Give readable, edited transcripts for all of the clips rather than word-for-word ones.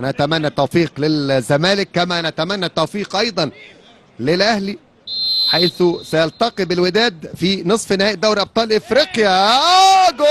نتمنى التوفيق للزمالك كما نتمنى التوفيق ايضا للاهلي، حيث سيلتقي بالوداد في نصف نهائي دوري ابطال افريقيا. جول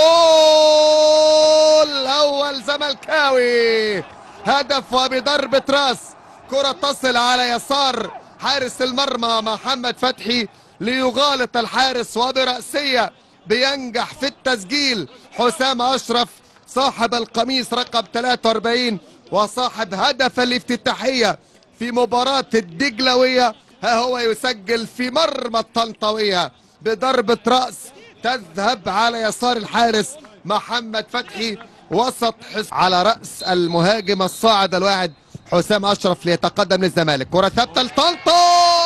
اول زملكاوي، هدف وبضربة راس، كرة تصل على يسار حارس المرمى محمد فتحي ليغالط الحارس، وبرأسية بينجح في التسجيل حسام أشرف صاحب القميص رقم 43 وصاحب هدف الافتتاحية في مباراة الدجلوية. ها هو يسجل في مرمى الطنطاوية بضربة رأس تذهب على يسار الحارس محمد فتحي وسط على رأس المهاجم الصاعد الواعد حسام أشرف ليتقدم للزمالك. كرة ثابتة لطنطا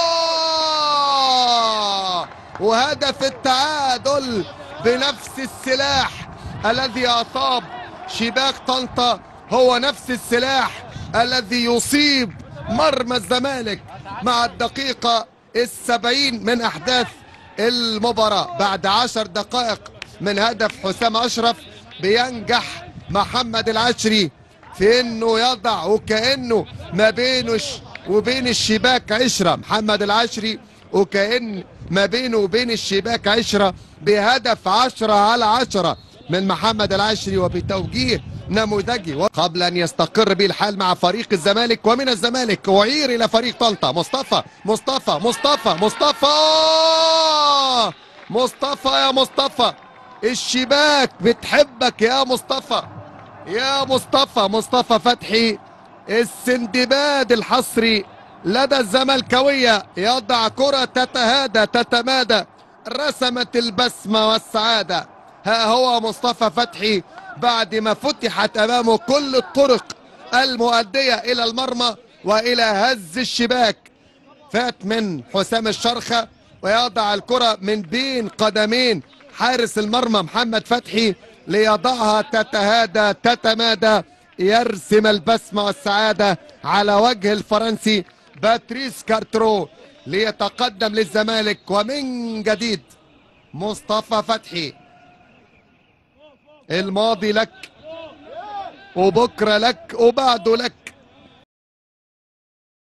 وهدف التعادل بنفس السلاح الذي أصاب شباك طنطا، هو نفس السلاح الذي يصيب مرمى الزمالك مع الدقيقة 70 من أحداث المباراة. بعد 10 دقائق من هدف حسام أشرف بينجح محمد العشري في انه يضع وكأنه ما بينه وبين الشباك عشرة، محمد العشري وكأن ما بينه وبين الشباك عشرة بهدف 10/10 من محمد العشري وبتوجيه نموذجي. قبل ان يستقر به الحال مع فريق الزمالك، ومن الزمالك أعير الى فريق طنطا. مصطفى مصطفى مصطفى مصطفى مصطفى يا مصطفى، الشباك بتحبك يا مصطفى، يا مصطفى. مصطفى فتحي السندباد الحصري لدى الزملكاوية يضع كرة تتهادى تتمادى، رسمت البسمة والسعادة. ها هو مصطفى فتحي بعد ما فتحت أمامه كل الطرق المؤدية إلى المرمى وإلى هز الشباك، فات من حسام الشرخة ويضع الكرة من بين قدمين حارس المرمى محمد فتحي ليضعها تتهادى تتمادى، يرسم البسمة والسعادة على وجه الفرنسي باتريس كارترو ليتقدم للزمالك. ومن جديد مصطفى فتحي، الماضي لك وبكرة لك وبعده لك.